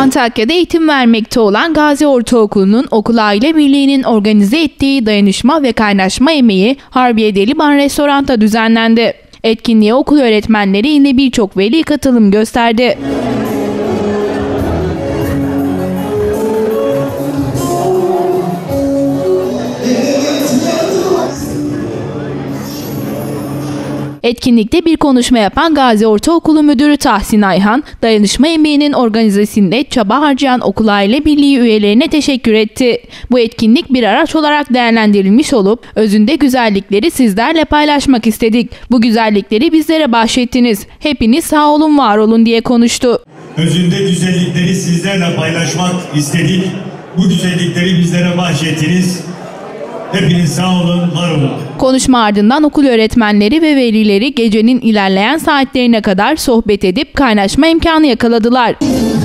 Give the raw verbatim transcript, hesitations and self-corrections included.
Antakya'da eğitim vermekte olan Gazi Ortaokulu'nun Okul Aile Birliği'nin organize ettiği dayanışma ve kaynaşma yemeği Harbiye Liban Restoran'ta düzenlendi. Etkinliğe okul öğretmenleri ile birçok veli katılım gösterdi. Etkinlikte bir konuşma yapan Gazi Ortaokulu Müdürü Tahsin Ayhan, dayanışma yemeğinin organizesinde çaba harcayan Okul Aile Birliği üyelerine teşekkür etti. Bu etkinlik bir araç olarak değerlendirilmiş olup, özünde güzellikleri sizlerle paylaşmak istedik. Bu güzellikleri bizlere bahşettiniz. Hepiniz sağ olun, var olun diye konuştu. Özünde güzellikleri sizlerle paylaşmak istedik. Bu güzellikleri bizlere bahşettiniz. Hepiniz sağ olun, var olun. Konuşma ardından okul öğretmenleri ve velileri gecenin ilerleyen saatlerine kadar sohbet edip kaynaşma imkanı yakaladılar.